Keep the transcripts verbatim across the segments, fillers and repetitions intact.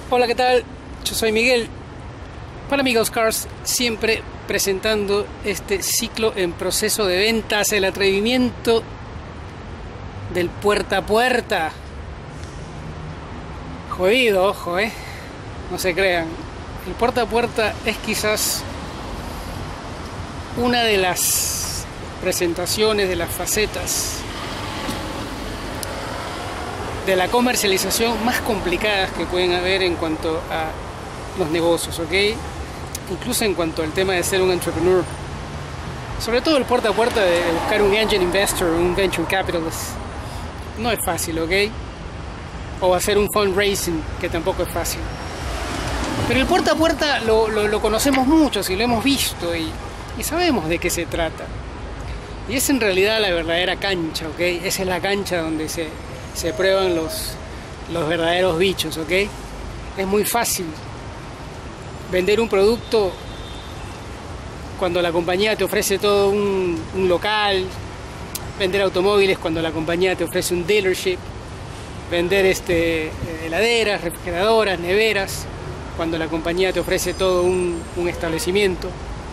Hola, ¿qué tal? Yo soy Miguel, para Miguel's Cars, siempre presentando este ciclo en proceso de ventas, el atrevimiento del puerta a puerta. Jodido, ojo, eh, no se crean. El puerta a puerta es quizás una de las presentaciones, de las facetas de la comercialización más complicadas que pueden haber en cuanto a los negocios, ¿ok? Incluso en cuanto al tema de ser un entrepreneur. Sobre todo el puerta a puerta de buscar un angel investor, un venture capitalist. No es fácil, ¿ok? O hacer un fundraising, que tampoco es fácil. Pero el puerta a puerta lo, lo, lo conocemos muchos y lo hemos visto y, y sabemos de qué se trata. Y es en realidad la verdadera cancha, ¿ok? Esa es la cancha donde se... se prueban los, los verdaderos bichos, ¿ok? Es muy fácil vender un producto cuando la compañía te ofrece todo un, un local, vender automóviles cuando la compañía te ofrece un dealership, vender este, heladeras, refrigeradoras, neveras, cuando la compañía te ofrece todo un, un establecimiento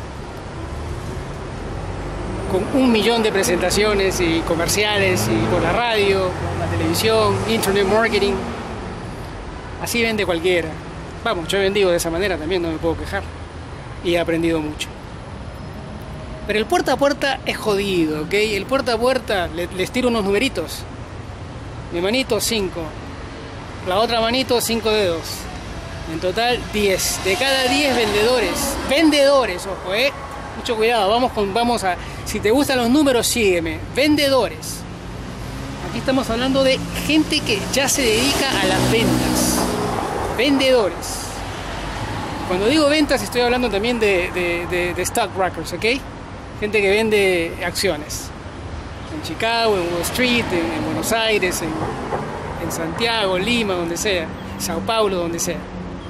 con un millón de presentaciones y comerciales y por la radio, por la televisión, internet marketing. Así vende cualquiera. Vamos, yo he vendido de esa manera también, no me puedo quejar. Y he aprendido mucho. Pero el puerta a puerta es jodido, ¿ok? El puerta a puerta, les, les tiro unos numeritos. Mi manito, cinco. La otra manito, cinco dedos. En total, diez. De cada diez vendedores, vendedores, ojo, ¿eh? Mucho cuidado, vamos, con, vamos a... Si te gustan los números, sígueme. Vendedores. Aquí estamos hablando de gente que ya se dedica a las ventas. Vendedores. Cuando digo ventas, estoy hablando también de, de, de, de stockbrokers, ¿ok? Gente que vende acciones. En Chicago, en Wall Street, en, en Buenos Aires, en, en Santiago, Lima, donde sea. Sao Paulo, donde sea.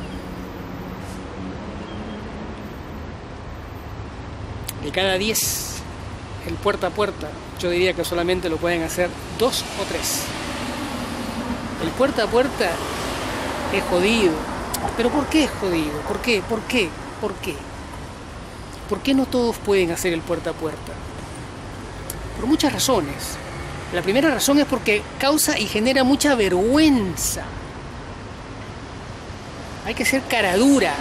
De cada diez, el puerta a puerta, yo diría que solamente lo pueden hacer dos o tres. El puerta a puerta es jodido. ¿Pero por qué es jodido? ¿Por qué? ¿Por qué? ¿Por qué? ¿Por qué no todos pueden hacer el puerta a puerta? Por muchas razones. La primera razón es porque causa y genera mucha vergüenza. Hay que ser cara dura.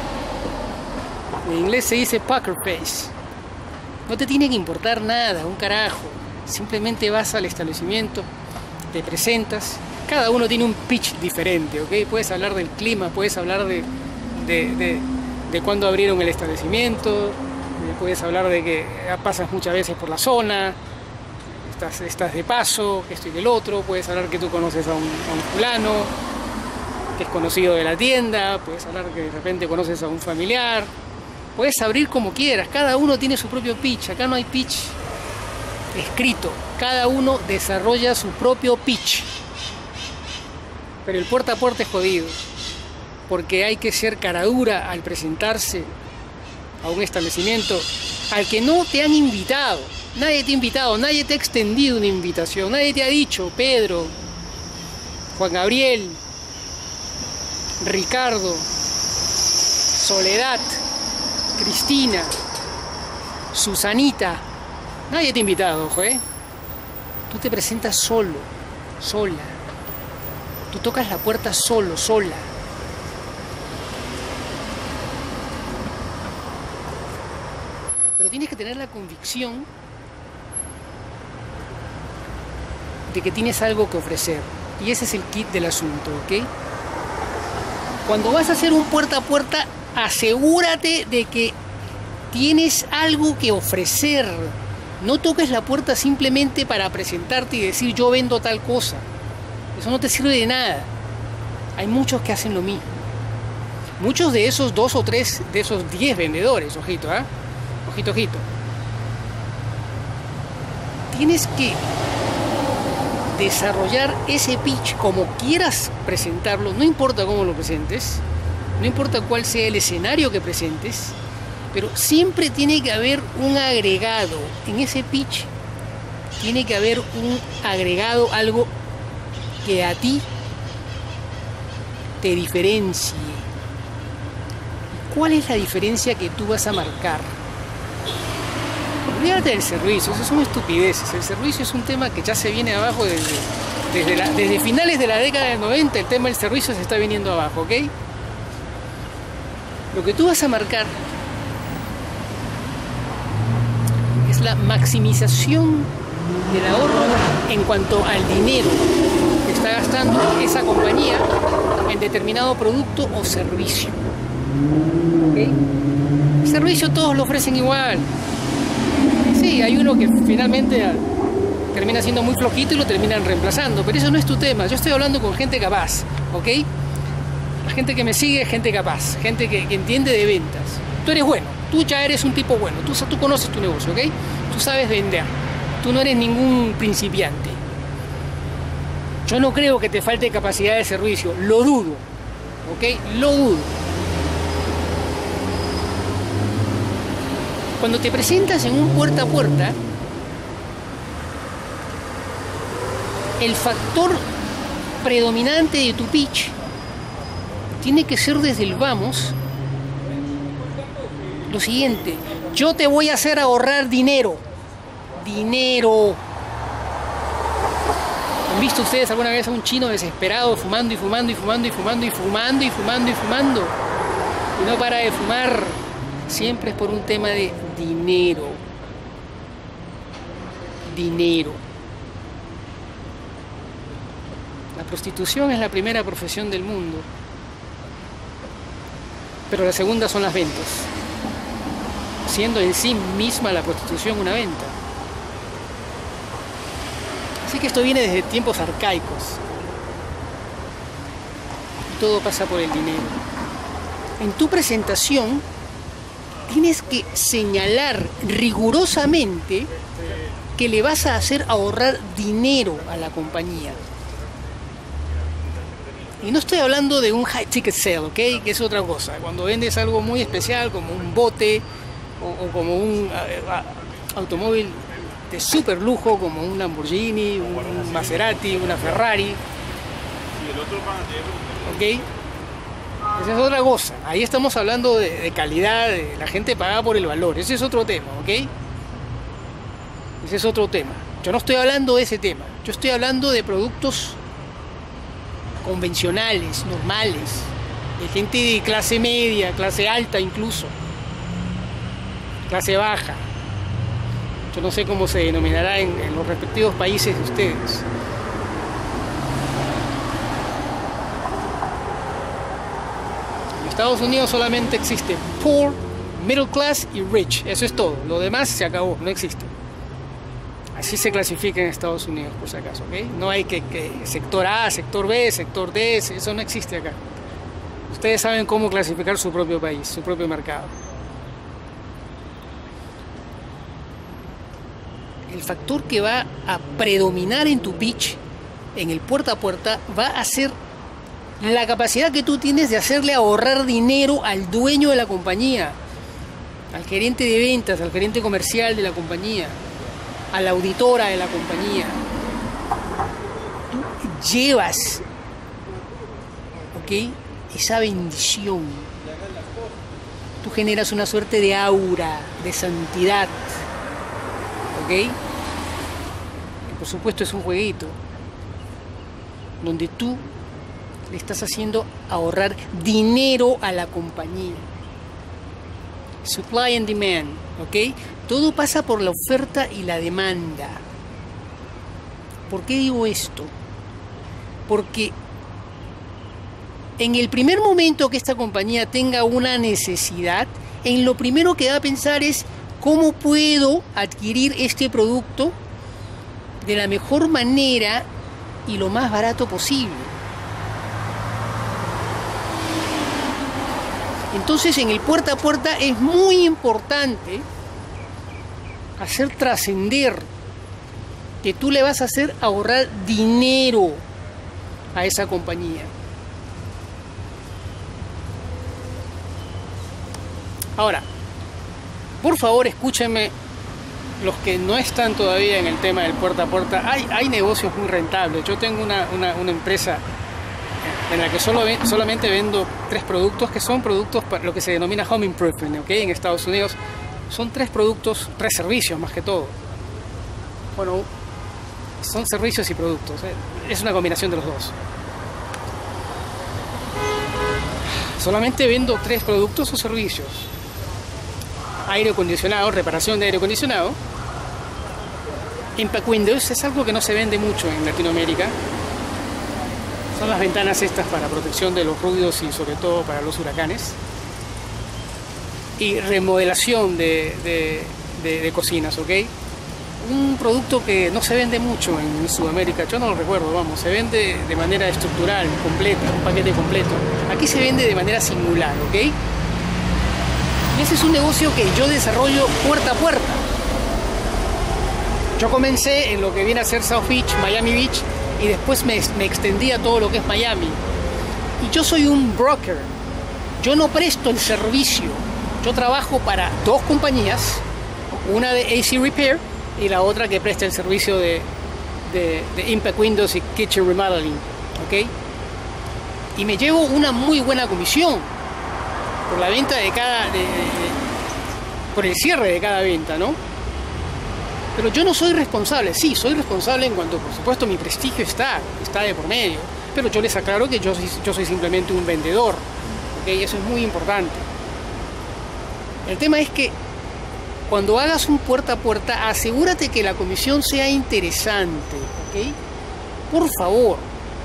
En inglés se dice poker face. No te tiene que importar nada, un carajo. Simplemente vas al establecimiento, te presentas. Cada uno tiene un pitch diferente, ¿ok? Puedes hablar del clima, puedes hablar de, de, de, de cuándo abrieron el establecimiento, puedes hablar de que pasas muchas veces por la zona, estás, estás de paso, que esto y del otro. Puedes hablar que tú conoces a un, a un fulano, que es conocido de la tienda. Puedes hablar que de repente conoces a un familiar. Puedes abrir como quieras, cada uno tiene su propio pitch. Acá no hay pitch escrito, cada uno desarrolla su propio pitch. Pero el puerta a puerta es jodido, porque hay que ser cara dura al presentarse a un establecimiento al que no te han invitado. Nadie te ha invitado, nadie te ha extendido una invitación, nadie te ha dicho: Pedro, Juan Gabriel, Ricardo, Soledad, Cristina, Susanita. Nadie te ha invitado, ojo, ¿eh? Tú te presentas solo, sola. Tú tocas la puerta solo, sola. Pero tienes que tener la convicción de que tienes algo que ofrecer. Y ese es el kit del asunto, ¿ok? Cuando vas a hacer un puerta a puerta, asegúrate de que tienes algo que ofrecer. No toques la puerta simplemente para presentarte y decir: yo vendo tal cosa. Eso no te sirve de nada. Hay muchos que hacen lo mismo. Muchos de esos dos o tres, de esos diez vendedores, ojito, ¿ah? ¿eh? Ojito, ojito. Tienes que desarrollar ese pitch como quieras presentarlo, no importa cómo lo presentes. No importa cuál sea el escenario que presentes, pero siempre tiene que haber un agregado. En ese pitch tiene que haber un agregado, algo que a ti te diferencie. ¿Cuál es la diferencia que tú vas a marcar? Olvídate del servicio, eso son estupideces. El servicio es un tema que ya se viene abajo desde, desde, la, desde finales de la década del noventa. El tema del servicio se está viniendo abajo, ¿ok? Lo que tú vas a marcar es la maximización del ahorro en cuanto al dinero que está gastando esa compañía en determinado producto o servicio. ¿Okay? El servicio todos lo ofrecen igual. Sí, hay uno que finalmente termina siendo muy flojito y lo terminan reemplazando, pero eso no es tu tema. Yo estoy hablando con gente capaz, ¿ok? La gente que me sigue es gente capaz, gente que, que entiende de ventas. Tú eres bueno, tú ya eres un tipo bueno, tú, tú conoces tu negocio, ¿ok? Tú sabes vender, tú no eres ningún principiante. Yo no creo que te falte capacidad de servicio, lo dudo, ¿ok? Lo dudo. Cuando te presentas en un puerta a puerta, el factor predominante de tu pitch tiene que ser desde el vamos lo siguiente: yo te voy a hacer ahorrar dinero. Dinero. ¿Han visto ustedes alguna vez a un chino desesperado fumando y fumando y fumando y fumando y fumando y fumando y fumando? Y no para de fumar. Siempre es por un tema de dinero. Dinero. La prostitución es la primera profesión del mundo, pero la segunda son las ventas, siendo en sí misma la prostitución una venta. Así que esto viene desde tiempos arcaicos. Todo pasa por el dinero. En tu presentación tienes que señalar rigurosamente que le vas a hacer ahorrar dinero a la compañía. Y no estoy hablando de un high ticket sale, ¿ok? Que es otra cosa. Cuando vendes algo muy especial, como un bote o, o como un uh, automóvil de super lujo, como un Lamborghini, un Maserati, una Ferrari, ¿ok? Esa es otra cosa. Ahí estamos hablando de, de calidad, de la gente paga por el valor. Ese es otro tema, ¿ok? Ese es otro tema. Yo no estoy hablando de ese tema. Yo estoy hablando de productos convencionales, normales, de gente de clase media, clase alta incluso, clase baja. Yo no sé cómo se denominará en, en los respectivos países de ustedes. En Estados Unidos solamente existe poor, middle class y rich. Eso es todo. Lo demás se acabó, no existe. Así se clasifica en Estados Unidos, por si acaso, ¿ok? No hay que, que sector A, sector B, sector D, eso no existe acá. Ustedes saben cómo clasificar su propio país, su propio mercado. El factor que va a predominar en tu pitch, en el puerta a puerta, va a ser la capacidad que tú tienes de hacerle ahorrar dinero al dueño de la compañía, al gerente de ventas, al gerente comercial de la compañía, a la auditora de la compañía. Tú llevas, ¿ok?, esa bendición. Tú generas una suerte de aura, de santidad, ¿ok? Y por supuesto es un jueguito donde tú le estás haciendo ahorrar dinero a la compañía. Supply and demand, ¿ok? Todo pasa por la oferta y la demanda. ¿Por qué digo esto? Porque en el primer momento que esta compañía tenga una necesidad, en lo primero que va a pensar es cómo puedo adquirir este producto de la mejor manera y lo más barato posible. Entonces, en el puerta a puerta es muy importante hacer trascender que tú le vas a hacer ahorrar dinero a esa compañía. Ahora, por favor, escúchenme los que no están todavía en el tema del puerta a puerta. Hay, hay negocios muy rentables. Yo tengo una, una, una empresa en la que solo ven, solamente vendo tres productos que son productos para lo que se denomina home improvement, ¿ok? En Estados Unidos son tres productos, tres servicios más que todo. Bueno, son servicios y productos, ¿eh? Es una combinación de los dos. Solamente vendo tres productos o servicios: aire acondicionado, reparación de aire acondicionado. Impact Windows es algo que no se vende mucho en Latinoamérica. Son las ventanas estas para protección de los ruidos y sobre todo para los huracanes. Y remodelación de, de, de, de cocinas, ¿ok? Un producto que no se vende mucho en Sudamérica, yo no lo recuerdo, vamos, se vende de manera estructural, completa, un paquete completo. Aquí se vende de manera singular, ¿ok? Y ese es un negocio que yo desarrollo puerta a puerta. Yo comencé en lo que viene a ser South Beach, Miami Beach, y después me, me extendí a todo lo que es Miami. Y yo soy un broker, yo no presto el servicio, yo trabajo para dos compañías, una de A C Repair y la otra que presta el servicio de, de, de Impact Windows y Kitchen Remodeling, ¿ok? Y me llevo una muy buena comisión por la venta de cada, de, de, de, por el cierre de cada venta, ¿no? Pero yo no soy responsable, sí, soy responsable en cuanto, por supuesto, mi prestigio está, está de por medio, pero yo les aclaro que yo soy, yo soy simplemente un vendedor, ¿ok? Eso es muy importante. El tema es que cuando hagas un puerta a puerta, asegúrate que la comisión sea interesante, ¿ok? Por favor,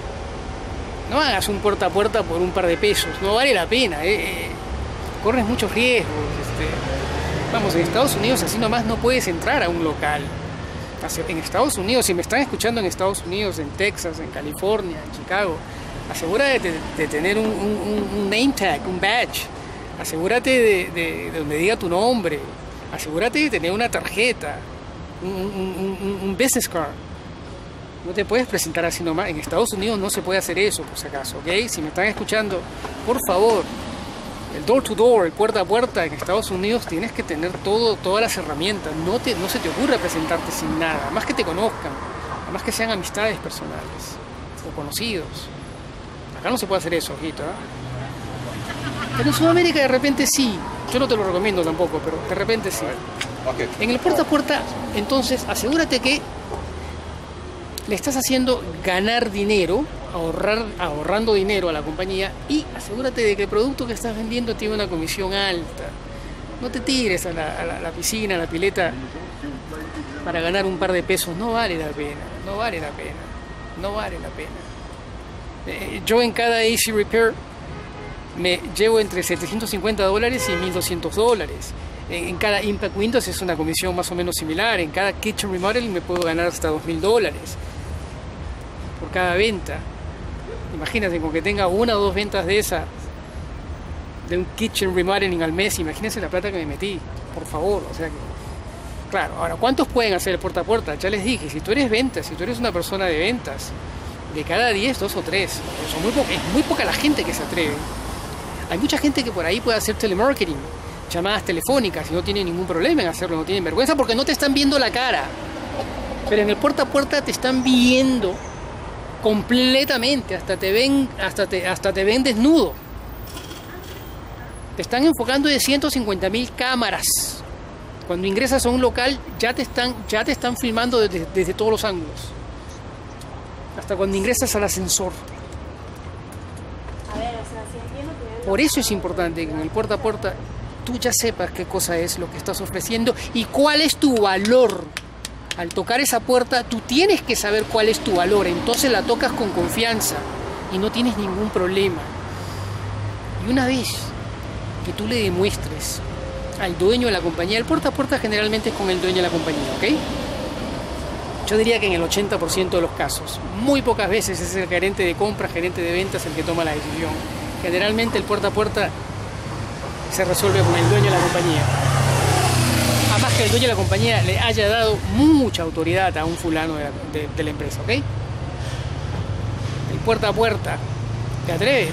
no hagas un puerta a puerta por un par de pesos, no vale la pena, ¿eh? Eh, corres muchos riesgos. Este, vamos, en Estados Unidos así nomás no puedes entrar a un local. En Estados Unidos, si me están escuchando en Estados Unidos, en Texas, en California, en Chicago, asegúrate de, de tener un, un, un name tag, un badge. Asegúrate de, de, de donde diga tu nombre. Asegúrate de tener una tarjeta, un, un, un, un business card. No te puedes presentar así nomás. En Estados Unidos no se puede hacer eso, por si acaso, ¿ok? Si me están escuchando, por favor, el door to door, el puerta a puerta en Estados Unidos tienes que tener todo, todas las herramientas. No, te, no se te ocurra presentarte sin nada, más que te conozcan, más que sean amistades personales o conocidos. Acá no se puede hacer eso, ojito, ¿eh? Pero en Sudamérica de repente sí. Yo no te lo recomiendo tampoco, pero de repente sí. Okay. En el puerta a puerta, entonces, asegúrate que le estás haciendo ganar dinero, ahorrar, ahorrando dinero a la compañía, y asegúrate de que el producto que estás vendiendo tiene una comisión alta. No te tires a la, a la, a la piscina, a la pileta para ganar un par de pesos. No vale la pena, no vale la pena, no vale la pena. Eh, yo en cada A C Repair me llevo entre setecientos cincuenta dólares y mil doscientos dólares. En cada Impact Windows es una comisión más o menos similar. En cada Kitchen Remodeling me puedo ganar hasta dos mil dólares por cada venta. Imagínate, con que tenga una o dos ventas de esa, de un Kitchen Remodeling al mes, imagínense la plata que me metí, por favor. O sea que, claro, ahora, ¿cuántos pueden hacer el puerta a puerta? Ya les dije, si tú eres ventas, si tú eres una persona de ventas, de cada diez, dos o tres. Son muy es muy poca la gente que se atreve. Hay mucha gente que por ahí puede hacer telemarketing, llamadas telefónicas, y no tiene ningún problema en hacerlo, no tienen vergüenza porque no te están viendo la cara. Pero en el puerta a puerta te están viendo completamente, hasta te ven, hasta te, hasta te ven desnudo. Te están enfocando de ciento cincuenta mil cámaras. Cuando ingresas a un local ya te están, ya te están filmando desde, desde todos los ángulos. Hasta cuando ingresas al ascensor. Por eso es importante que en el puerta a puerta tú ya sepas qué cosa es lo que estás ofreciendo y cuál es tu valor. Al tocar esa puerta, tú tienes que saber cuál es tu valor. Entonces la tocas con confianza y no tienes ningún problema. Y una vez que tú le demuestres al dueño de la compañía, el puerta a puerta generalmente es con el dueño de la compañía, ¿ok? Yo diría que en el ochenta por ciento de los casos. Muy pocas veces es el gerente de compras, gerente de ventas el que toma la decisión. Generalmente el puerta a puerta se resuelve con el dueño de la compañía. Además que el dueño de la compañía le haya dado mucha autoridad a un fulano de la, de, de la empresa, ¿ok? El puerta a puerta, ¿te atreves?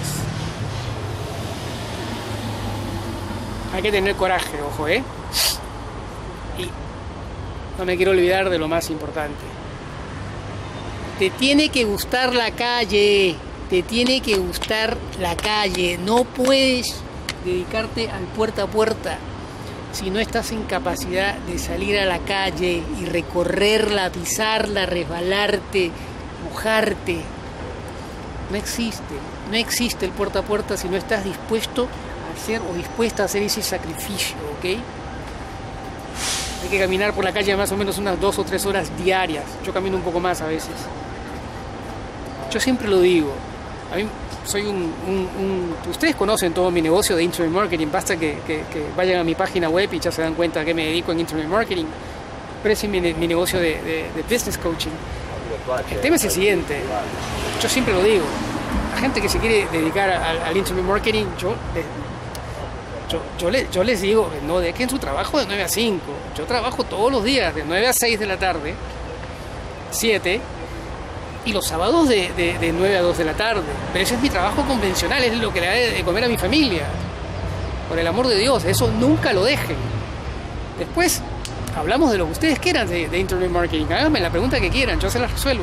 Hay que tener coraje, ojo, ¿eh? Y no me quiero olvidar de lo más importante. Te tiene que gustar la calle. Te tiene que gustar la calle. No puedes dedicarte al puerta a puerta si no estás en capacidad de salir a la calle y recorrerla, pisarla, resbalarte, mojarte. No existe, no existe el puerta a puerta si no estás dispuesto a hacer o dispuesta a hacer ese sacrificio, ¿ok? Hay que caminar por la calle más o menos unas dos o tres horas diarias. Yo camino un poco más a veces. Yo siempre lo digo. A mí soy un, un, un... Ustedes conocen todo mi negocio de Internet Marketing. Basta que, que, que vayan a mi página web y ya se dan cuenta a qué me dedico en Internet Marketing. Pero ese es mi, mi negocio de, de, de Business Coaching. El tema es el siguiente. Yo siempre lo digo. La gente que se quiere dedicar al, al Internet Marketing, yo, yo, yo, les, yo les digo, no dejen su trabajo de nueve a cinco. Yo trabajo todos los días de nueve a seis de la tarde, siete, y los sábados de, de, de nueve a dos de la tarde. Pero ese es mi trabajo convencional, es lo que le da de comer a mi familia. Por el amor de Dios, eso nunca lo dejen. Después hablamos de lo que ustedes quieran de, de Internet Marketing. Háganme la pregunta que quieran, yo se las resuelvo.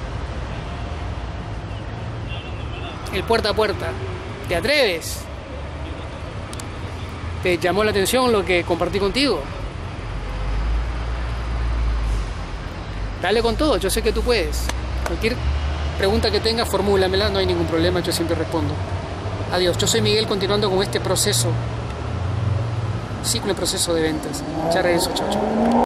El puerta a puerta. ¿Te atreves? ¿Te llamó la atención lo que compartí contigo? Dale con todo, yo sé que tú puedes. Cualquier pregunta que tengas, formúlamela, no hay ningún problema, yo siempre respondo. Adiós, yo soy Miguel, continuando con este proceso, ciclo y proceso de ventas. Ya regreso, chao, chao.